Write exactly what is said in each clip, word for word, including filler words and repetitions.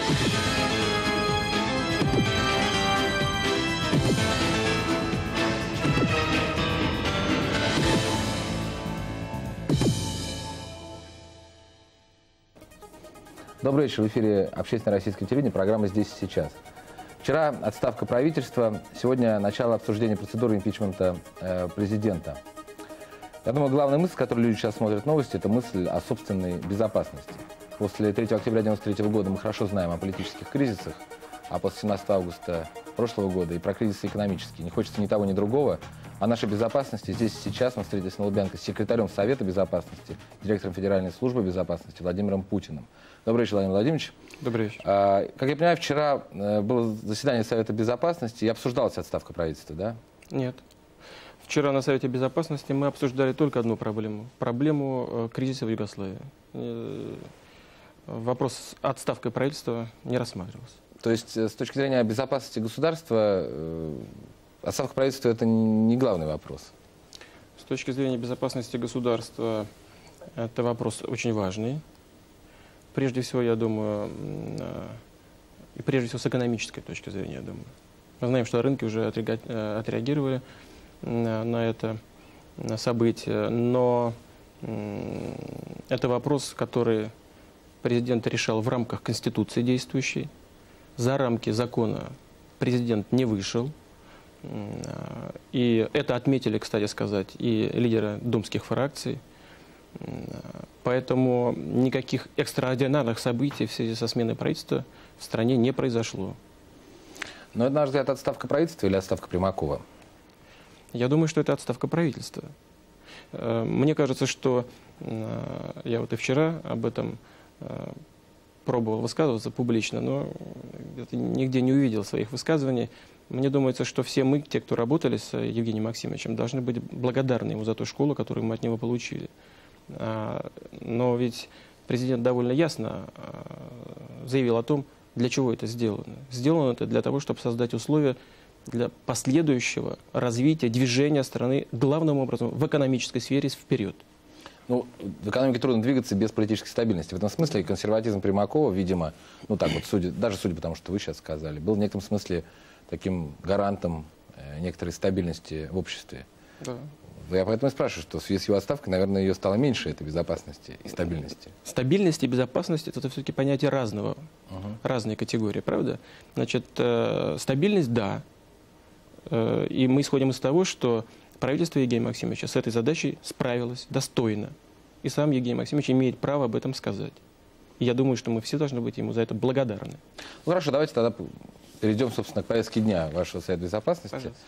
Добрый вечер. В эфире общественное российское телевидение, программа «Здесь и сейчас». Вчера отставка правительства, сегодня начало обсуждения процедуры импичмента э, президента. Я думаю, главная мысль, которую люди сейчас смотрят новости, это мысль о собственной безопасности. После третьего октября девяносто третьего года мы хорошо знаем о политических кризисах, а после семнадцатого августа прошлого года и про кризисы экономические. Не хочется ни того, ни другого. О нашей безопасности здесь и сейчас мы встретились на Лубянке с секретарем Совета Безопасности, директором Федеральной службы безопасности Владимиром Путиным. Добрый вечер, Владимир Владимирович. Добрый вечер. А, как я понимаю, вчера было заседание Совета Безопасности и обсуждалась отставка правительства, да? Нет. Вчера на Совете Безопасности мы обсуждали только одну проблему. Проблему э, кризиса в Югославии. Э, вопрос отставки правительства не рассматривался. То есть с точки зрения безопасности государства э, отставка правительства – это не главный вопрос? С точки зрения безопасности государства это вопрос очень важный. Прежде всего, я думаю, и прежде всего с экономической точки зрения, я думаю. Мы знаем, что рынки уже отреагировали на это событие, но это вопрос, который президент решал в рамках Конституции действующей. За рамки закона президент не вышел. И это отметили, кстати сказать, и лидеры думских фракций. Поэтому никаких экстраординарных событий в связи со сменой правительства в стране не произошло. Но это, на ваш взгляд, отставка правительства или отставка Примакова? Я думаю, что это отставка правительства. Мне кажется, что я вот и вчера об этом пробовал высказываться публично, но нигде не увидел своих высказываний. Мне думается, что все мы, те, кто работали с Евгением Максимовичем, должны быть благодарны ему за ту школу, которую мы от него получили. Но ведь президент довольно ясно заявил о том, для чего это сделано. Сделано это для того, чтобы создать условия для последующего развития, движения страны главным образом в экономической сфере вперед. Ну, в экономике трудно двигаться без политической стабильности. В этом смысле консерватизм Примакова, видимо, ну так вот, судя, даже судя по тому, что вы сейчас сказали, был в некотором смысле таким гарантом э, некоторой стабильности в обществе. Да. Я поэтому и спрашиваю, что в связи с его отставкой, наверное, ее стало меньше, этой безопасности и стабильности. Стабильность и безопасность – это все-таки понятие разного, угу. разные категории, правда? Значит, э, стабильность – да. Э, и мы исходим из того, что правительство Евгения Максимовича с этой задачей справилось достойно. И сам Евгений Максимович имеет право об этом сказать. И я думаю, что мы все должны быть ему за это благодарны. Ну хорошо, давайте тогда перейдем, собственно, к повестке дня вашего Совета Безопасности. Пожалуйста.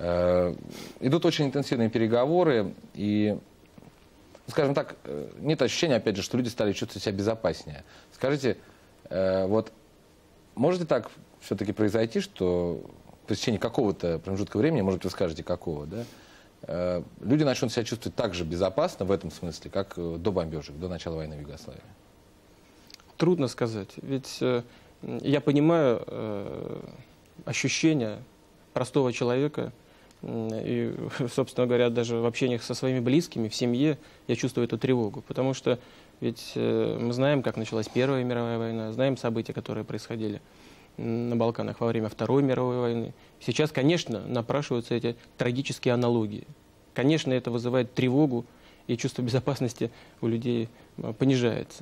Идут очень интенсивные переговоры, и, скажем так, нет ощущения, опять же, что люди стали чувствовать себя безопаснее. Скажите, вот может ли так все-таки произойти, что в течение какого-то промежутка времени, может быть, вы скажете, какого, да, люди начнут себя чувствовать так же безопасно в этом смысле, как до бомбежек, до начала войны в Югославии? Трудно сказать, ведь я понимаю ощущения простого человека, и, собственно говоря, даже в общениях со своими близкими, в семье я чувствую эту тревогу, потому что ведь мы знаем, как началась Первая мировая война, знаем события, которые происходили на Балканах во время Второй мировой войны. Сейчас, конечно, напрашиваются эти трагические аналогии. Конечно, это вызывает тревогу, и чувство безопасности у людей понижается.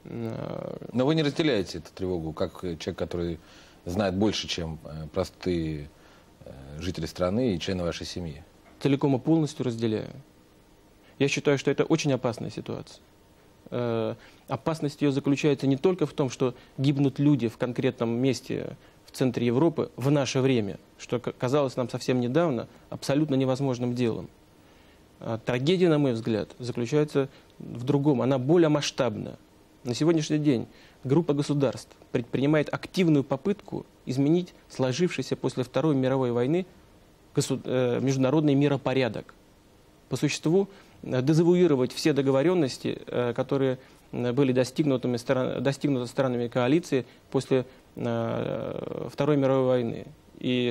Но вы не разделяете эту тревогу, как человек, который знает больше, чем простые жители страны и члены вашей семьи? Целиком и полностью разделяю. Я считаю, что это очень опасная ситуация. Э, опасность ее заключается не только в том, что гибнут люди в конкретном месте в центре Европы в наше время, что казалось нам совсем недавно абсолютно невозможным делом. А трагедия, на мой взгляд, заключается в другом. Она более масштабна. На сегодняшний день группа государств предпринимает активную попытку изменить сложившийся после Второй мировой войны международный миропорядок. По существу, дезавуировать все договоренности, которые были достигнуты, достигнуты странами коалиции после Второй мировой войны. И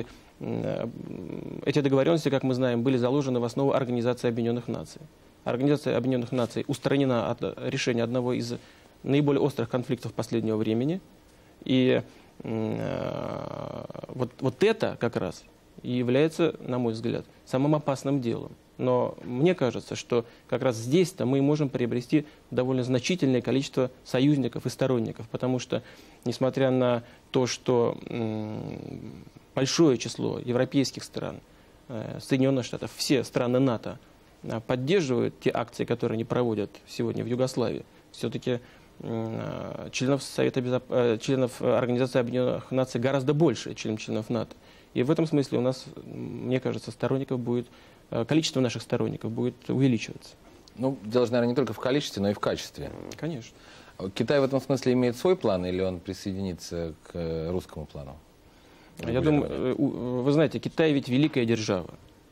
эти договоренности, как мы знаем, были заложены в основу Организации Объединенных Наций. Организация Объединенных Наций устранена от решения одного из наиболее острых конфликтов последнего времени. И э, вот, вот это как раз и является, на мой взгляд, самым опасным делом. Но мне кажется, что как раз здесь-то мы можем приобрести довольно значительное количество союзников и сторонников, потому что, несмотря на то, что м, большое число европейских стран, э, Соединенных Штатов, все страны НАТО э, поддерживают те акции, которые они проводят сегодня в Югославии, все-таки э, членов, Совета Безоп... э, членов Организации Объединенных Наций гораздо больше, чем членов НАТО. И в этом смысле у нас, мне кажется, сторонников будет, количество наших сторонников будет увеличиваться. Ну, дело же, наверное, не только в количестве, но и в качестве. Конечно. Китай в этом смысле имеет свой план, или он присоединится к русскому плану? Я думаю, вы знаете, Китай ведь великая держава.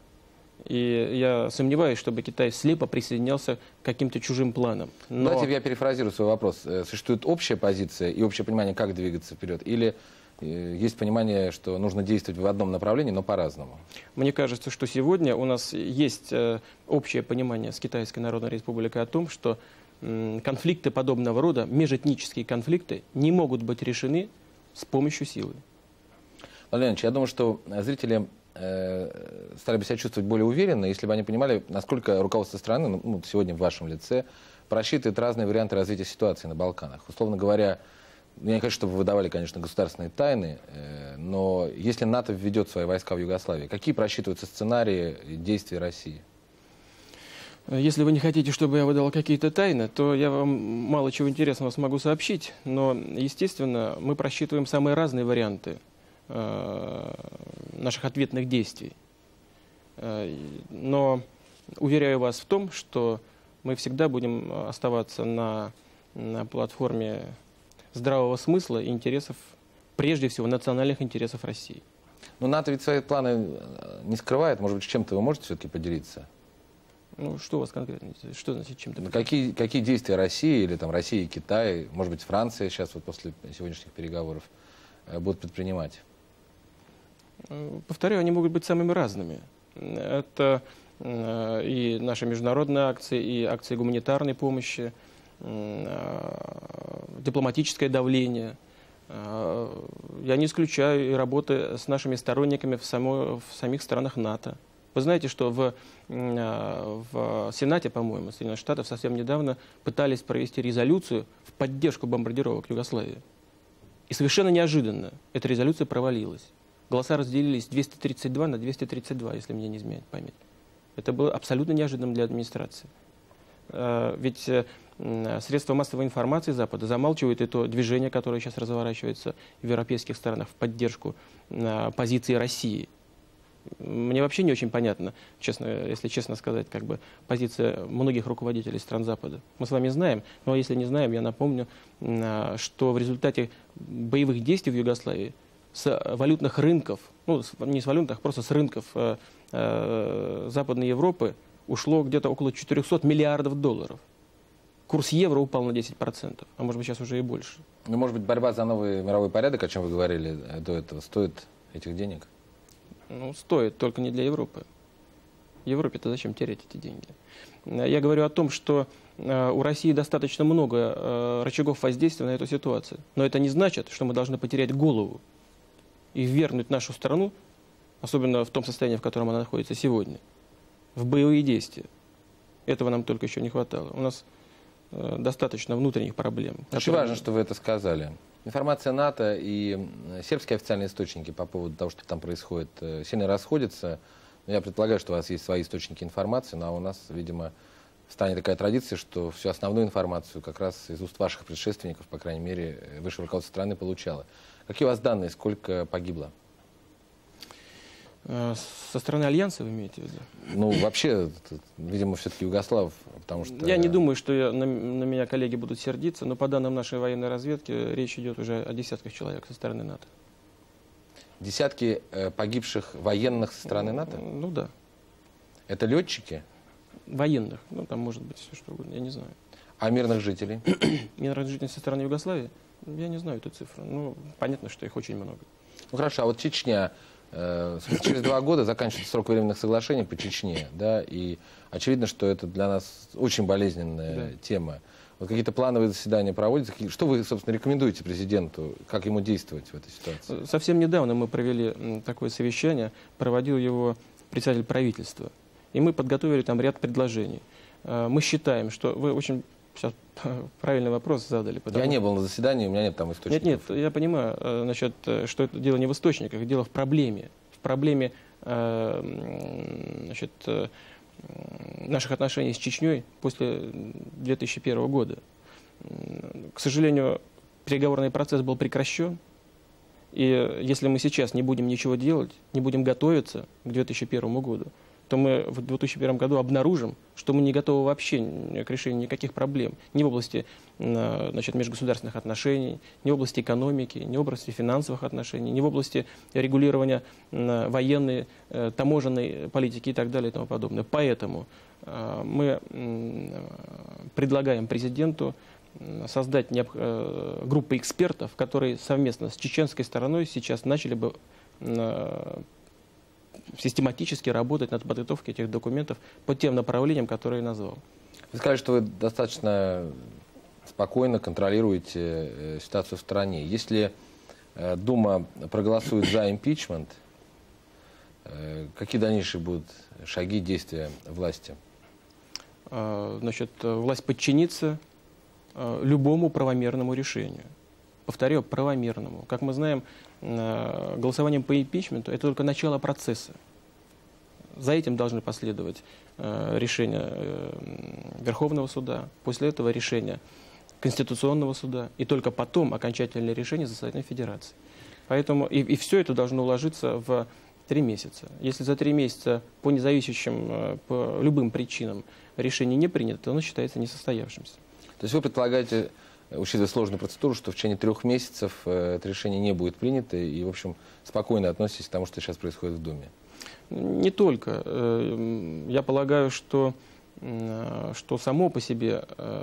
И я сомневаюсь, чтобы Китай слепо присоединялся к каким-то чужим планам. Но... Давайте я перефразирую свой вопрос. Существует общая позиция и общее понимание, как двигаться вперед? Или есть понимание, что нужно действовать в одном направлении, но по-разному? Мне кажется, что сегодня у нас есть общее понимание с Китайской Народной Республикой о том, что конфликты подобного рода, межэтнические конфликты, не могут быть решены с помощью силы. Владимир Ильич, я думаю, что зрители э, стали бы себя чувствовать более уверенно, если бы они понимали, насколько руководство страны, ну, сегодня в вашем лице, просчитывает разные варианты развития ситуации на Балканах. Условно говоря, я не хочу, чтобы вы выдавали, конечно, государственные тайны, э, но если НАТО введет свои войска в Югославию, какие просчитываются сценарии действий России? Если вы не хотите, чтобы я выдал какие-то тайны, то я вам мало чего интересного смогу сообщить. Но, естественно, мы просчитываем самые разные варианты э, наших ответных действий. Э, но уверяю вас в том, что мы всегда будем оставаться на, на платформе здравого смысла и интересов, прежде всего, национальных интересов России. Но НАТО ведь свои планы не скрывает. Может быть, чем-то вы можете все-таки поделиться? Ну, что у вас конкретно? Что значит чем-то? Ну, какие, какие действия России, или там Россия и Китай, может быть, Франция сейчас, вот после сегодняшних переговоров, будут предпринимать? Повторяю, они могут быть самыми разными. Это и наши международные акции, и акции гуманитарной помощи, дипломатическое давление. Я не исключаю и работы с нашими сторонниками в, само, в самих странах НАТО. Вы знаете, что в, в Сенате, по-моему, Соединенных Штатов совсем недавно пытались провести резолюцию в поддержку бомбардировок Югославии. И совершенно неожиданно эта резолюция провалилась. Голоса разделились двести тридцать два на двести тридцать два, если мне не изменяет память. Это было абсолютно неожиданным для администрации. Ведь средства массовой информации Запада замалчивают это движение, которое сейчас разворачивается в европейских странах в поддержку позиции России. Мне вообще не очень понятно, честно, если честно сказать, как бы позиция многих руководителей стран Запада. Мы с вами знаем, но если не знаем, я напомню, что в результате боевых действий в Югославии с валютных рынков, ну не с валютных, просто с рынков э, э, Западной Европы ушло где-то около четырёхсот миллиардов долларов. Курс евро упал на десять процентов, а может быть сейчас уже и больше. Ну, может быть, борьба за новый мировой порядок, о чем вы говорили до этого, стоит этих денег? Ну, стоит, только не для Европы. Европе-то зачем терять эти деньги? Я говорю о том, что э, у России достаточно много э, рычагов воздействия на эту ситуацию. Но это не значит, что мы должны потерять голову и ввергнуть нашу страну, особенно в том состоянии, в котором она находится сегодня, в боевые действия. Этого нам только еще не хватало. У нас э, достаточно внутренних проблем. Очень которые... важно, что вы это сказали. Информация НАТО и сербские официальные источники по поводу того, что там происходит, сильно расходятся. Я предполагаю, что у вас есть свои источники информации, но у нас, видимо, станет такая традиция, что всю основную информацию как раз из уст ваших предшественников, по крайней мере, высшее руководство страны получало. Какие у вас данные, сколько погибло? Со стороны Альянса вы имеете в виду? Ну, вообще, видимо, все-таки Югослав, потому что... Я не думаю, что я, на, на меня коллеги будут сердиться, но по данным нашей военной разведки речь идет уже о десятках человек со стороны НАТО. Десятки э, погибших военных со стороны НАТО? Ну да. Это летчики? Военных. Ну, там может быть все что угодно, я не знаю. А мирных жителей? Мирных жителей со стороны Югославии? Я не знаю эту цифру. Ну, понятно, что их очень много. Ну, хорошо, а вот Чечня... Через два года заканчивается срок временных соглашений по Чечне, да, и очевидно, что это для нас очень болезненная да. тема. Вот какие-то плановые заседания проводятся? Что вы, собственно, рекомендуете президенту? Как ему действовать в этой ситуации? Совсем недавно мы провели такое совещание, проводил его председатель правительства. И мы подготовили там ряд предложений. Мы считаем, что вы очень сейчас правильный вопрос задали. Потому... Я не был на заседании, у меня нет там источников. Нет, нет, я понимаю, значит, что это дело не в источниках, дело в проблеме. В проблеме значит, наших отношений с Чечней после две тысячи первого года. К сожалению, переговорный процесс был прекращен. И если мы сейчас не будем ничего делать, не будем готовиться к две тысячи первому году, то мы в две тысячи первом году обнаружим, что мы не готовы вообще к решению никаких проблем. Ни в области значит, межгосударственных отношений, ни в области экономики, ни в области финансовых отношений, ни в области регулирования военной, таможенной политики и так далее и тому подобное. Поэтому мы предлагаем президенту создать группу экспертов, которые совместно с чеченской стороной сейчас начали бы систематически работать над подготовкой этих документов по тем направлениям, которые я назвал. Вы сказали, что вы достаточно спокойно контролируете ситуацию в стране. Если Дума проголосует за импичмент, какие дальнейшие будут шаги, действия власти? Значит, власть подчинится любому правомерному решению. Повторяю, правомерному. Как мы знаем, голосованием по импичменту это только начало процесса. За этим должны последовать решения Верховного суда, после этого решения Конституционного суда, и только потом окончательное решение Законодательной Федерации. Поэтому и, и все это должно уложиться в три месяца. Если за три месяца по независящим, по любым причинам решение не принято, то оно считается несостоявшимся. То есть вы предполагаете, учитывая сложную процедуру, что в течение трех месяцев это решение не будет принято, и, в общем, спокойно относитесь к тому, что сейчас происходит в Думе? Не только. Я полагаю, что, что само по себе,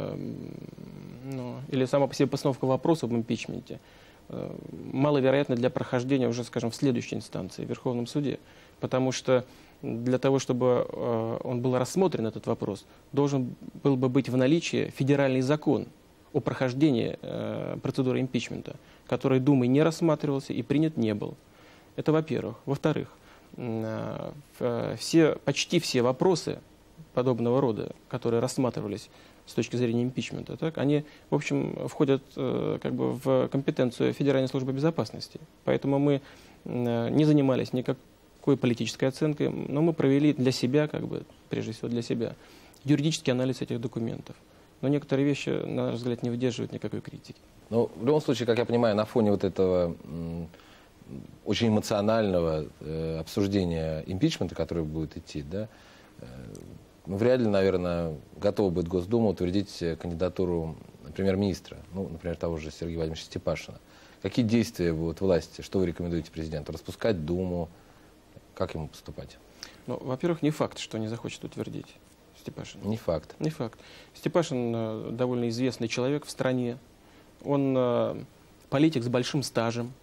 ну, или сама по себе постановка вопроса об импичменте маловероятна для прохождения уже, скажем, в следующей инстанции, в Верховном суде. Потому что для того, чтобы он был рассмотрен, этот вопрос, должен был бы быть в наличии федеральный закон о прохождении э, процедуры импичмента, который Думой не рассматривался и принят не был. Это во-первых. Во-вторых, э, э, все, почти все вопросы подобного рода, которые рассматривались с точки зрения импичмента, так, они, в общем, входят э, как бы в компетенцию Федеральной службы безопасности. Поэтому мы э, не занимались никакой политической оценкой, но мы провели для себя, как бы, прежде всего для себя, юридический анализ этих документов. Но некоторые вещи, на наш взгляд, не выдерживают никакой критики. Ну, в любом случае, как я понимаю, на фоне вот этого м, очень эмоционального э, обсуждения импичмента, которое будет идти, да, э, ну, вряд ли, наверное, готова будет Госдума утвердить кандидатуру премьер-министра, ну, например, того же Сергея Владимировича Степашина. Какие действия будут власти? Что вы рекомендуете президенту? Распускать Думу? Как ему поступать? Ну, во-первых, не факт, что не захочет утвердить Степашин. Не факт. Не факт. Степашин э, довольно известный человек в стране. Он э, политик с большим стажем.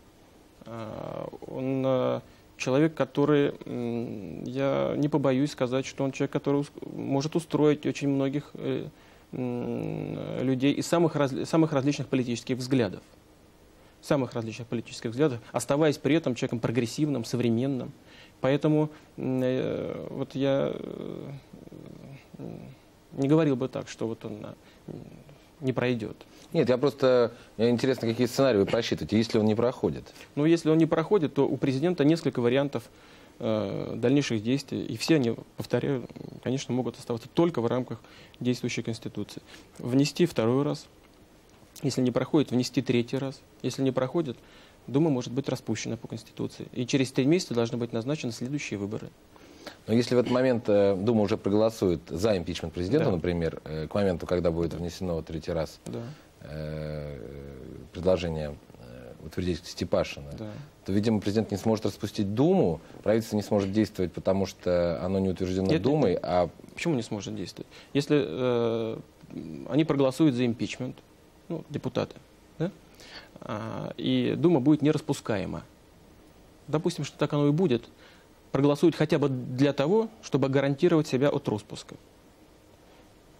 Э, он э, человек, который, э, я не побоюсь сказать, что он человек, который может устроить очень многих э, э, людей из самых, разли самых различных политических взглядов. Самых различных политических взглядов, оставаясь при этом человеком прогрессивным, современным. Поэтому э, вот я э, не говорил бы так, что вот он э, не пройдет. Нет, я просто, мне интересно, какие сценарии вы просчитываете, если он не проходит? Ну, если он не проходит, то у президента несколько вариантов э, дальнейших действий, и все они, повторяю, конечно, могут оставаться только в рамках действующей Конституции. Внести второй раз, если не проходит, внести третий раз, если не проходит, Дума может быть распущена по Конституции. И через три месяца должны быть назначены следующие выборы. Но если в этот момент э, Дума уже проголосует за импичмент президента, да, например, э, к моменту, когда будет внесено в третий раз, да, э, предложение э, утвердить Степашина, да, то, видимо, президент не сможет распустить Думу, правительство не сможет действовать, потому что оно не утверждено нет, Думой. Нет. А... Почему не сможет действовать? Если э, они проголосуют за импичмент, ну, депутаты, да? И Дума будет нераспускаема. Допустим, что так оно и будет. Проголосуют хотя бы для того, чтобы гарантировать себя от распуска.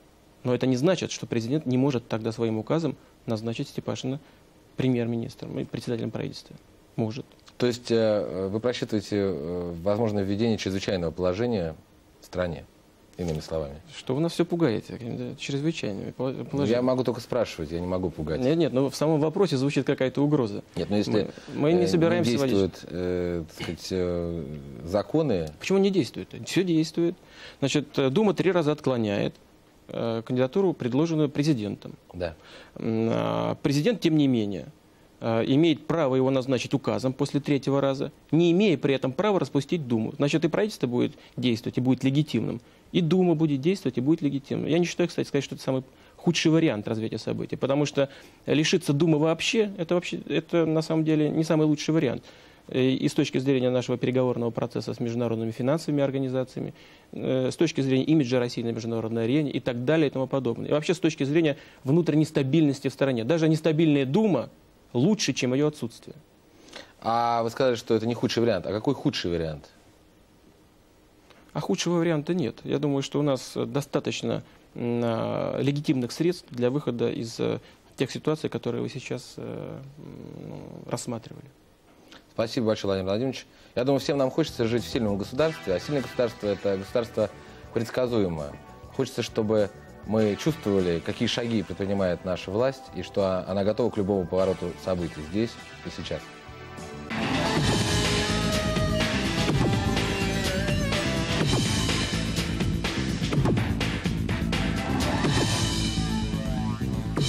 Но это не значит, что президент не может тогда своим указом назначить Степашина премьер-министром и председателем правительства. Может. То есть э, вы просчитываете э, возможное введение чрезвычайного положения в стране, иными словами? Что вы нас все пугаете какими-то чрезвычайными положениями? Я могу только спрашивать, я не могу пугать. Нет, нет, но в самом вопросе звучит какая-то угроза. Нет, но если мы, мы не собираемся не действуют вводить. э, так сказать, э, законы... Почему не действует? Все действует. Значит, Дума три раза отклоняет э, кандидатуру, предложенную президентом. Да. Э, президент, тем не менее, э, имеет право его назначить указом после третьего раза, не имея при этом права распустить Думу. Значит, и правительство будет действовать, и будет легитимным. И Дума будет действовать, и будет легитимным. Я не считаю, кстати, сказать, что это самый худший вариант развития событий, потому что лишиться Думы вообще, это, вообще, это на самом деле не самый лучший вариант. И с точки зрения нашего переговорного процесса с международными финансовыми организациями, с точки зрения имиджа России на международной арене и так далее и тому подобное. И вообще с точки зрения внутренней стабильности в стране. Даже нестабильная Дума лучше, чем ее отсутствие. А вы сказали, что это не худший вариант. А какой худший вариант? А худшего варианта нет. Я думаю, что у нас достаточно э, легитимных средств для выхода из э, тех ситуаций, которые вы сейчас э, э, рассматривали. Спасибо большое, Владимир Владимирович. Я думаю, всем нам хочется жить в сильном государстве, а сильное государство – это государство предсказуемое. Хочется, чтобы мы чувствовали, какие шаги предпринимает наша власть, и что она готова к любому повороту событий здесь и сейчас.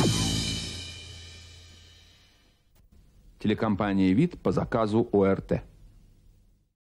Телекомпания «Вид» по заказу ОРТ.